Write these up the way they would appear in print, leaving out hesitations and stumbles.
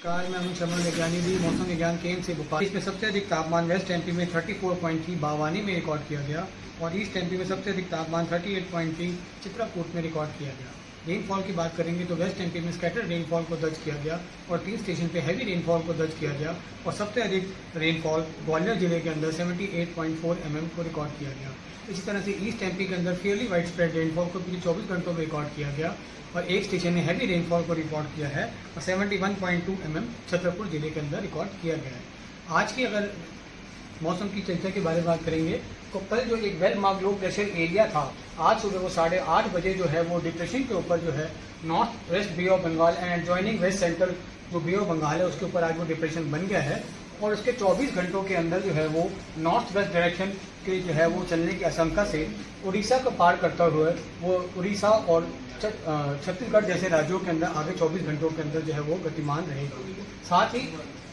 नमस्कार, मैं अमित शर्मा वैज्ञानिक भी मौसम विज्ञान केंद्र से भोपाल। इसमें सबसे अधिक तापमान वेस्ट एमपी में 34.3 बावानी में रिकॉर्ड किया गया और ईस्ट एमपी में सबसे अधिक तापमान 38.3 चित्रकूट में रिकॉर्ड किया गया। रेनफॉल की बात करेंगे तो वेस्ट एमपी में स्कैटर्ड रेनफॉल को दर्ज किया गया और 3 स्टेशन पे हैवी रेनफॉल को दर्ज किया गया और सबसे अधिक रेनफॉल ग्वालियर जिले के अंदर 78.4 mm को रिकॉर्ड किया गया। इसी तरह से ईस्ट एमपी के अंदर फेयरली वाइड स्प्रेड रेनफॉल को पिछले 24 घंटों में रिकॉर्ड किया गया और एक स्टेशन ने हैवी रेनफॉल को रिकॉर्ड किया है और 71.2 mm छतरपुर जिले के अंदर रिकॉर्ड किया गया है। आज की अगर मौसम की चर्चा के बारे में बात करेंगे तो कल जो एक well marked low pressure area था, आज सुबह वो 8:30 बजे जो है वो डिप्रेशन के ऊपर जो है north west bay of Bengal and adjoining west central जो बे ऑफ बंगाल है उसके ऊपर आज वो डिप्रेशन बन गया है और उसके 24 घंटों के अंदर जो है वो नॉर्थ वेस्ट डायरेक्शन के जो है वो चलने की आशंका से उड़ीसा को पार करता हुआ वो उड़ीसा और छत्तीसगढ़ जैसे राज्यों के अंदर आगे 24 घंटों के अंदर जो है वो गतिमान रहेगा। साथ ही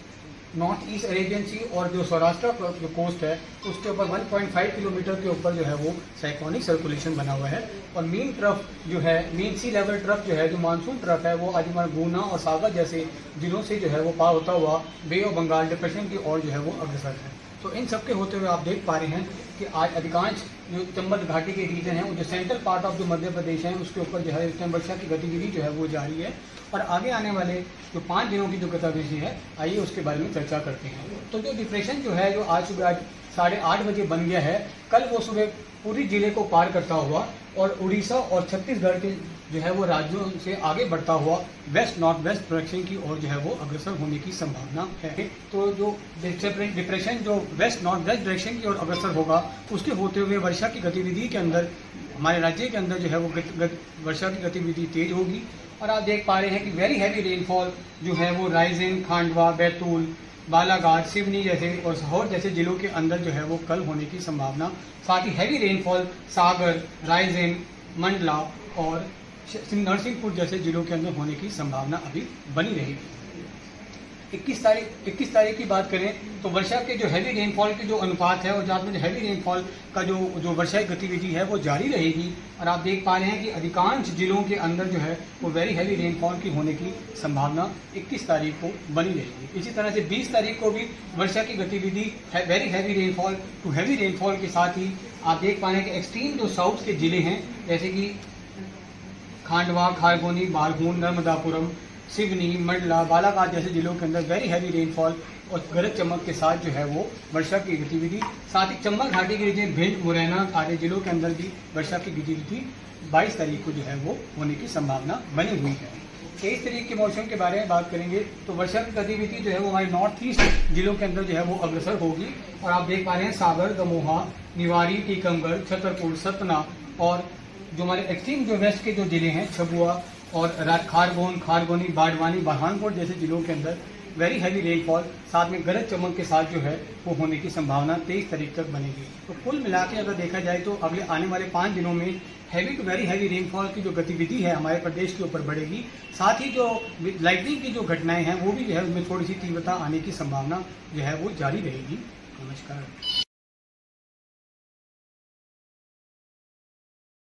नॉर्थ ईस्ट अरेबियन सी और जो सौराष्ट्र जो कोस्ट है उसके ऊपर 1.5 किलोमीटर के ऊपर जो है वो साइक्लोनिक सर्कुलेशन बना हुआ है और मीन ट्रफ जो है मीन सी लेवल ट्रफ जो है जो मानसून ट्रफ है वो आज हमारे गुना और सागर जैसे जिलों से जो है वो पार होता हुआ बे ऑफ बंगाल डिप्रेशन की ओर जो है वो अग्रसर है। तो इन सब के होते हुए आप देख पा रहे हैं कि आज अधिकांश जो चंबल घाटी के रीजन है जो सेंट्रल पार्ट ऑफ जो मध्य प्रदेश है उसके ऊपर जो है इस टाइम वर्षा की गतिविधि जो है वो जारी है और आगे आने वाले जो 5 दिनों की जो गतिविधि है आइए उसके बारे में चर्चा करते हैं। तो जो डिप्रेशन जो है जो आज सुबह 8:30 बजे बन गया है, कल वो सुबह पूरी जिले को पार करता हुआ और उड़ीसा और छत्तीसगढ़ के जो है वो राज्यों से आगे बढ़ता हुआ वेस्ट नॉर्थ वेस्ट डायरेक्शन की ओर जो है वो अग्रसर होने की संभावना है। तो जो डिप्रेशन जो वेस्ट नॉर्थ वेस्ट डायरेक्शन की ओर अग्रसर होगा उसके होते हुए वर्षा की गतिविधि के अंदर हमारे राज्य के अंदर जो है वो वर्षा की गतिविधि तेज होगी और आप देख पा रहे हैं कि वेरी हैवी रेनफॉल जो है वो रायसेन, खांडवा, बैतूल, बालाघाट, सिवनी जैसे और सीहोर जैसे जिलों के अंदर जो है वो कल होने की संभावना। साथ ही हैवी रेनफॉल सागर, रायसेन, मंडला और नरसिंहपुर जैसे जिलों के अंदर होने की संभावना अभी बनी रहेगी। 21 तारीख की बात करें तो वर्षा के जो हैवी रेनफॉल के जो अनुपात है और जहाँ में हैवी रेनफॉल का जो वर्षा गतिविधि है वो जारी रहेगी और आप देख पा रहे हैं कि अधिकांश जिलों के अंदर जो है वो वेरी हैवी रेनफॉल की होने की संभावना 21 तारीख को बनी रहेगी। इसी तरह से 20 तारीख को भी वर्षा की गतिविधि very heavy rainfall to heavy rainfall के साथ ही आप देख पा रहे हैं कि एक्सट्रीम जो साउथ के जिले हैं जैसे कि खांडवा, खारगोनी, बारगून, नर्मदापुरम, सिवनी, मंडला, बालाघाट जैसे जिलों के अंदर वेरी हैवी रेनफॉल और गरज चमक के साथ जो है वो वर्षा की गतिविधि। साथ ही चंबल घाटी के रीजन भिंड, मुरैना आदि जिलों के अंदर भी वर्षा की गतिविधि 22 तारीख को जो है वो होने की संभावना बनी हुई है। 23 तारीख के मौसम के बारे में बात करेंगे तो वर्षा की गतिविधि जो है वो हमारे नॉर्थ ईस्ट जिलों के अंदर जो है वो अग्रसर होगी और आप देख पा रहे हैं सागर, दमोहा, निवाड़ी, टीकमगढ़, छतरपुर, सतना और जो हमारे एक्सट्रीम जो वेस्ट के जो जिले हैं छबुआ और खारगोनी, बाड़वानी, बरहानपुर जैसे जिलों के अंदर वेरी हैवी रेनफॉल साथ में गरज चमक के साथ जो है वो होने की संभावना 23 तारीख तक बनेगी। तो कुल मिला के अगर देखा जाए तो अगले आने वाले 5 दिनों में heavy to very heavy rainfall की जो गतिविधि है हमारे प्रदेश के ऊपर बढ़ेगी। साथ ही जो लाइटनिंग की जो घटनाएं हैं वो भी जो है उसमें थोड़ी सी तीव्रता आने की संभावना जो है वो जारी रहेगी। नमस्कार।